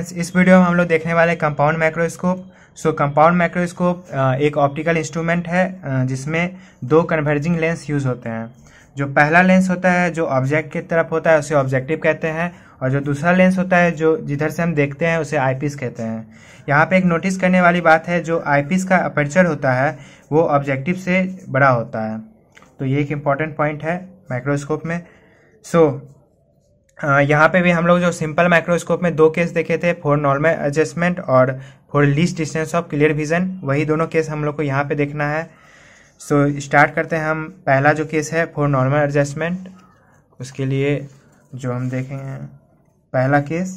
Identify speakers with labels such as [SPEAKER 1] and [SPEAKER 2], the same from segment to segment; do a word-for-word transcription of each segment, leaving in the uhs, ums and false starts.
[SPEAKER 1] Friends, इस video में हम लोग देखने वाले compound microscope. So compound microscope एक ऑप्टिकल इंस्ट्रूमेंट है जिसमें दो कन्वर्जिंग लेंस यूज होते हैं। जो पहला लेंस होता है जो ऑब्जेक्ट की तरफ होता है उसे ऑब्जेक्टिव कहते हैं, और जो दूसरा लेंस होता है जो जिधर से हम देखते हैं उसे आईपीस कहते हैं। यहाँ पे एक नोटिस करने वाली बात है, जो आईपीस का अपर्चर होता है वो ऑब्जेक्टिव से बड़ा होता है। तो ये एक इम्पॉर्टेंट पॉइंट है माइक्रोस्कोप में। सो so, यहाँ पे भी हम लोग जो सिंपल माइक्रोस्कोप में दो केस देखे थे, फॉर नॉर्मल एडजस्टमेंट और for least distance of clear vision, वही दोनों केस हम लोग को यहाँ पे देखना है। सो so, स्टार्ट करते हैं हम। पहला जो केस है फॉर नॉर्मल एडजस्टमेंट, उसके लिए जो हम देखेंगे पहला केस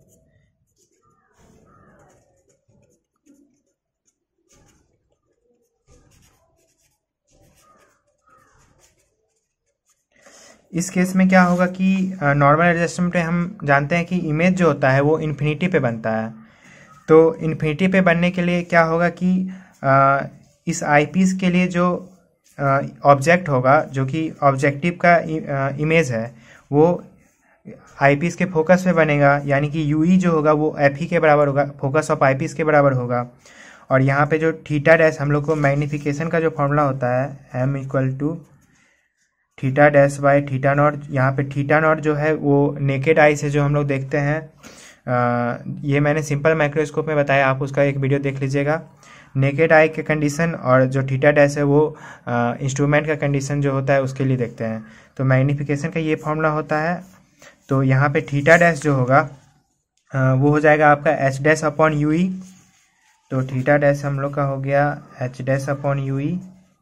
[SPEAKER 1] इस केस में क्या होगा कि नॉर्मल एडजस्टमेंट में हम जानते हैं कि इमेज जो होता है वो इन्फिनिटी पे बनता है। तो इन्फिनिटी पे बनने के लिए क्या होगा कि आ, इस आईपीस के लिए जो ऑब्जेक्ट होगा, जो कि ऑब्जेक्टिव का इमेज है, वो आईपीस के फोकस पे बनेगा, यानी कि यूई जो होगा वो एफ ई के बराबर होगा, फोकस ऑफ आईपीस के बराबर होगा। और यहाँ पे जो थीटा डैश हम लोग को मैग्निफिकेशन का जो फॉर्मूला होता है M equal to theta dash by theta naught. यहाँ पे थीटा नॉट जो है वो नेकेड आई से जो हम लोग देखते हैं, आ, ये मैंने सिंपल माइक्रोस्कोप में बताया, आप उसका एक वीडियो देख लीजिएगा। नेकेड आई के कंडीशन और जो थीटा डैश है वो इंस्ट्रूमेंट का कंडीशन जो होता है उसके लिए देखते हैं। तो मैग्निफिकेशन का ये फॉर्मूला होता है। तो यहाँ पे थीटा डैश जो होगा आ, वो हो जाएगा आपका H dash upon U E. तो थीटा डैश हम लोग का हो गया H dash upon U E.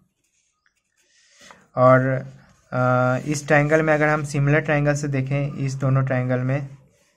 [SPEAKER 1] और Uh, इस ट्रायंगल में अगर हम सिमिलर ट्रायंगल से देखें, इस दोनों ट्रायंगल में,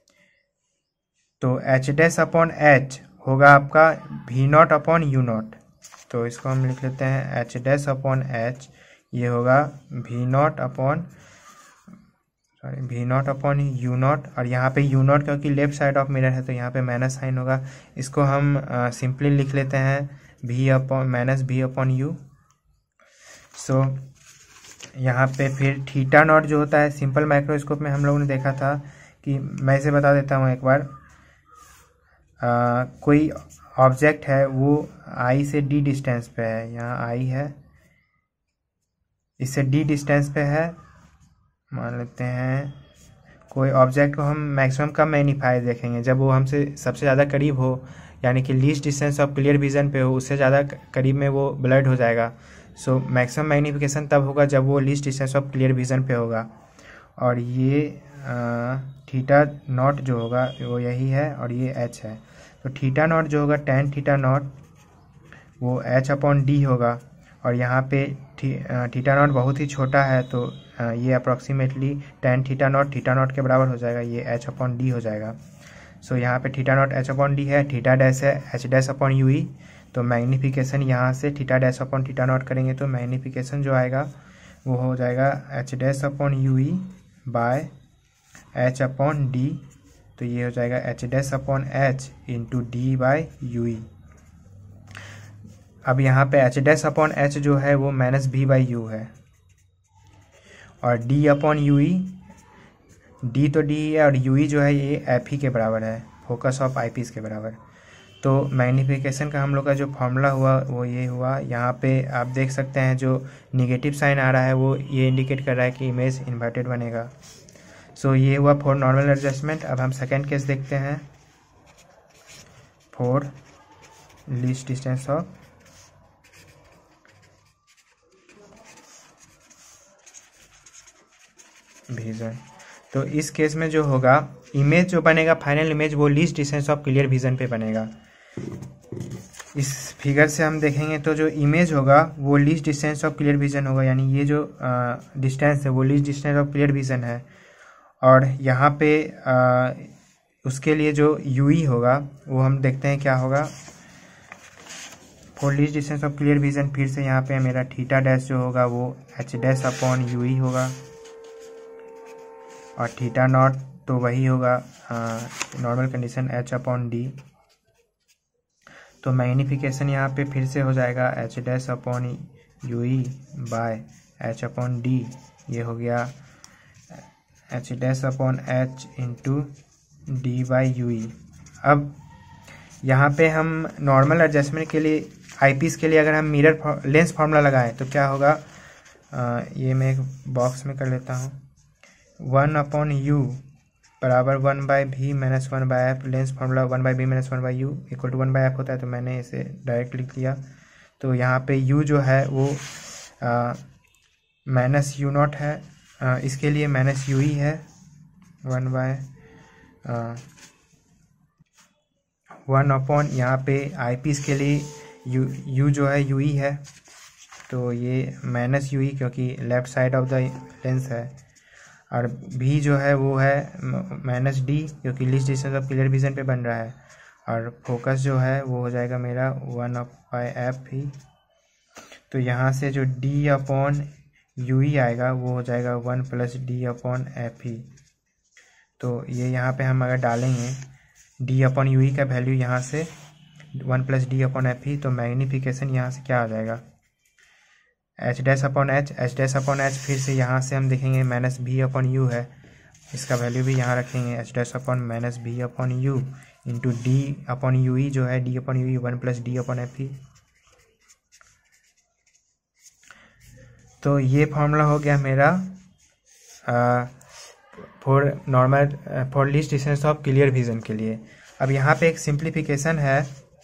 [SPEAKER 1] तो एच डैश अपॉन एच होगा आपका V naught upon U naught. तो इसको हम लिख लेते हैं एच डैश अपॉन एच, ये होगा V naught upon sorry V naught upon U naught. और यहाँ पे यू नॉट क्योंकि लेफ्ट साइड ऑफ मिरर है तो यहाँ पे माइनस साइन होगा, इसको हम सिंपली uh, लिख लेते हैं V upon minus V upon U. So यहाँ पे फिर थीटा नॉट जो होता है सिंपल माइक्रोस्कोप में हम लोगों ने देखा था कि, मैं इसे बता देता हूँ एक बार। आ, कोई ऑब्जेक्ट है वो आई से डी डिस्टेंस पे है, यहाँ आई है, इससे डी डिस्टेंस पे है। मान लेते हैं कोई ऑब्जेक्ट को हम मैक्सिमम कम मैग्नीफाई देखेंगे जब वो हमसे सबसे ज़्यादा करीब हो, यानी कि least distance of clear vision पे हो, उससे ज़्यादा करीब में वो ब्लड हो जाएगा। सो मैक्सिमम मैग्निफिकेशन तब होगा जब वो least distance of clear vision पे होगा। और ये थीटा नॉट जो होगा वो यही है, और ये एच है। तो थीटा नॉट जो होगा टेन थीटा नॉट वो एच अपॉन डी होगा। और यहाँ पे थीटा नॉट बहुत ही छोटा है, तो ये approximately tan theta naught theta naught के बराबर हो जाएगा, ये एच अपॉन डी हो जाएगा। सो so, यहाँ पे theta naught H upon D है, थीटा डैश है H dash upon U E. तो मैग्निफिकेशन यहाँ से theta dash upon theta naught करेंगे तो मैग्निफिकेशन जो आएगा वो हो जाएगा H dash upon U E by H upon D. तो ये हो जाएगा H dash upon H into D by U E. अब यहाँ पे एच डैश अपॉन एच जो है वो माइनस बी बाई यू है, और D upon U E, D तो डी है और यू ई जो है ये एफ ई के बराबर है, फोकस ऑफ आई पीस के बराबर। तो मैग्निफिकेशन का हम लोग का जो फॉर्मूला हुआ वो ये हुआ। यहाँ पे आप देख सकते हैं जो निगेटिव साइन आ रहा है वो ये इंडिकेट कर रहा है कि इमेज इन्वर्टेड बनेगा। सो so, ये हुआ फॉर नॉर्मल एडजस्टमेंट। अब हम सेकेंड केस देखते हैं for least distance of vision. तो इस केस में जो होगा इमेज जो बनेगा, फाइनल इमेज, वो least distance of clear vision पे बनेगा। इस फिगर से हम देखेंगे तो जो इमेज होगा वो least distance of clear vision होगा, यानी ये जो डिस्टेंस है वो least distance of clear vision है। और यहाँ पे आ, उसके लिए जो यूई होगा वो हम देखते हैं क्या होगा for least distance of clear vision. फिर से यहाँ पे मेरा थीटा डैश जो होगा वो एच डैश अपॉन यूई होगा, और थीटा नॉट तो वही होगा normal condition H upon D. तो मैग्निफिकेशन यहाँ पे फिर से हो जाएगा H dash upon U E by H upon D. ये हो गया H dash upon H into D by U E. अब यहाँ पे हम नॉर्मल एडजस्टमेंट के लिए आईपीस के लिए अगर हम मिरर लेंस फार्मूला लगाएं तो क्या होगा, आ, ये मैं एक बॉक्स में कर लेता हूँ। वन अपॉन यू बराबर one by V minus one by F, lens formula one by V minus one by U equal to one by F होता है, तो मैंने इसे डायरेक्ट लिख दिया। तो यहाँ पे u जो है वो माइनस यू नॉट है, आ, इसके लिए माइनस यू ही है, वन बाय वन अपॉन यहाँ पे आई पीस के लिए u u जो है u ही है, तो ये माइनस यू ही क्योंकि left side of the lens है, और v जो है वो है माइनस डी क्योंकि least distance of clear vision पे बन रहा है, और फोकस जो है वो हो जाएगा मेरा वन अप बाई एफ ही। तो यहाँ से जो d अपॉन यू ही आएगा वो हो जाएगा one plus D upon F ही। तो ये यहाँ पे हम अगर डालेंगे d अपॉन यू ही का वैल्यू यहाँ से one plus D upon F ही, तो मैग्नीफिकेशन यहाँ से क्या आ जाएगा, H dash upon H, H dash upon H, फिर से यहाँ से हम देखेंगे माइनस भी अपॉन यू है, इसका वैल्यू भी यहाँ रखेंगे, H dash upon minus V upon U into D upon U ही जो है डी अपॉन यू ही one plus D upon F ही। तो ये फॉर्मूला हो गया मेरा for normal for least distance of clear vision के लिए। अब यहाँ पे एक सिंप्लीफिकेशन है,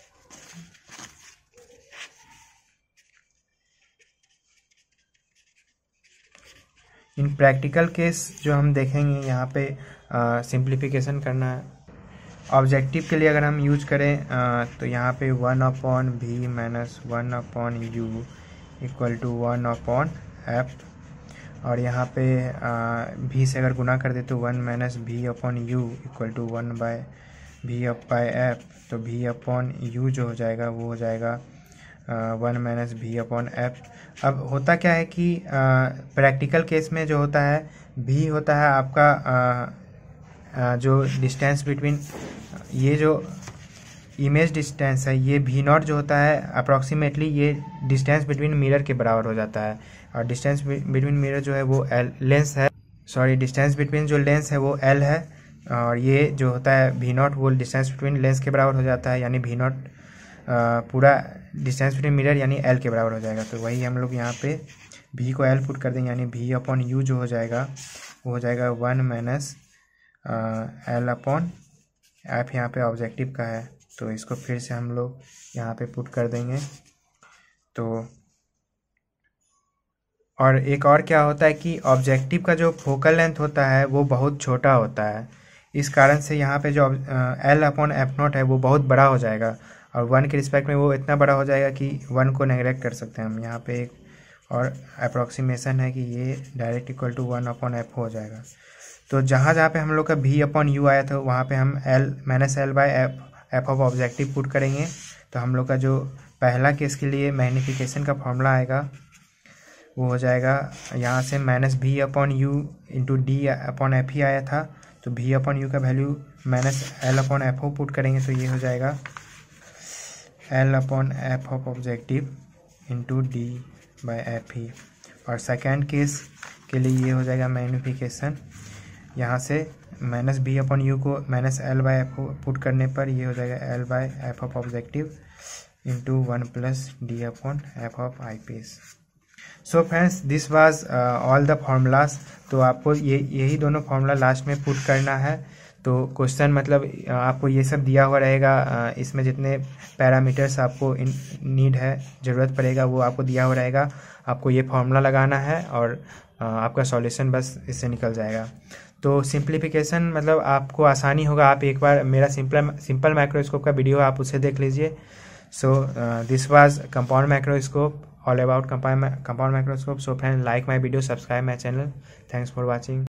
[SPEAKER 1] इन प्रैक्टिकल केस जो हम देखेंगे यहाँ पे सिंप्लीफिकेशन करना है। ऑब्जेक्टिव के लिए अगर हम यूज करें आ, तो यहाँ पे one upon V minus one upon U equal to one upon F, और यहाँ पे भी से अगर गुना कर दे तो one minus V upon U equal to one by V up by F, तो भी अपॉन यू जो हो जाएगा वो हो जाएगा one minus V upon F. अब होता क्या है कि प्रैक्टिकल केस में जो होता है भी होता है आपका आ, आ, जो डिस्टेंस बिटवीन ये जो इमेज डिस्टेंस है ये भी नॉट जो होता है अप्रॉक्सीमेटली ये डिस्टेंस बिटवीन मिरर के बराबर हो जाता है, और डिस्टेंस बिटवीन मिरर जो है वो एल लेंस है, सॉरी डिस्टेंस बिटवीन जो लेंस है वो एल है, और ये जो होता है भी नॉट वो डिस्टेंस बिटवीन लेंस के बराबर हो जाता है, यानी भी नॉट पूरा डिस्टेंस बिटवीन मिरर यानी एल के बराबर हो जाएगा। तो वही हम लोग यहाँ पे भी को एल पुट कर देंगे, यानी भी अपॉन यू जो हो जाएगा वो हो जाएगा one minus L upon F, यहाँ पे ऑब्जेक्टिव का है, तो इसको फिर से हम लोग यहाँ पे पुट कर देंगे। तो और एक और क्या होता है कि ऑब्जेक्टिव का जो फोकल लेंथ होता है वो बहुत छोटा होता है, इस कारण से यहाँ पे जो एल अपॉन एफ नॉट है वो बहुत बड़ा हो जाएगा, और वन के रिस्पेक्ट में वो इतना बड़ा हो जाएगा कि वन को नेगलेक्ट कर सकते हैं हम। यहाँ पे एक और अप्रॉक्सीमेशन है कि ये direct equal to one upon F हो जाएगा। तो जहाँ जहाँ पे हम लोग का भी अपॉन यू आया था वहाँ पे हम L minus L by F F of objective put करेंगे, तो हम लोग का जो पहला केस के लिए मैग्नीफिकेशन का फॉर्मूला आएगा वो हो जाएगा, यहाँ से minus V upon U into D upon F ही आया था, तो भी अपॉन यू का value minus L upon F O put करेंगे, तो ये हो जाएगा L upon F of objective into D by F ही। और सेकेंड केस के लिए ये हो जाएगा मैग्नीफिकेशन, यहाँ से माइनस बी अपॉन यू को minus L by F put करने पर ये हो जाएगा L by F of objective into one plus D upon F of eye piece. So friends this was all the formulas. तो आपको ये यही दोनों फार्मूला लास्ट में पुट करना है। तो क्वेश्चन मतलब आपको ये सब दिया हुआ रहेगा, इसमें जितने पैरामीटर्स आपको नीड है ज़रूरत पड़ेगा वो आपको दिया हुआ रहेगा, आपको ये फार्मूला लगाना है और आपका सॉल्यूशन बस इससे निकल जाएगा। तो सिंप्लीफिकेशन मतलब आपको आसानी होगा, आप एक बार मेरा सिंपल सिंपल माइक्रोस्कोप का वीडियो आप उसे देख लीजिए। So this was compound microscope, all about compound compound microscope. So friends, like my video, subscribe my channel. Thanks for watching.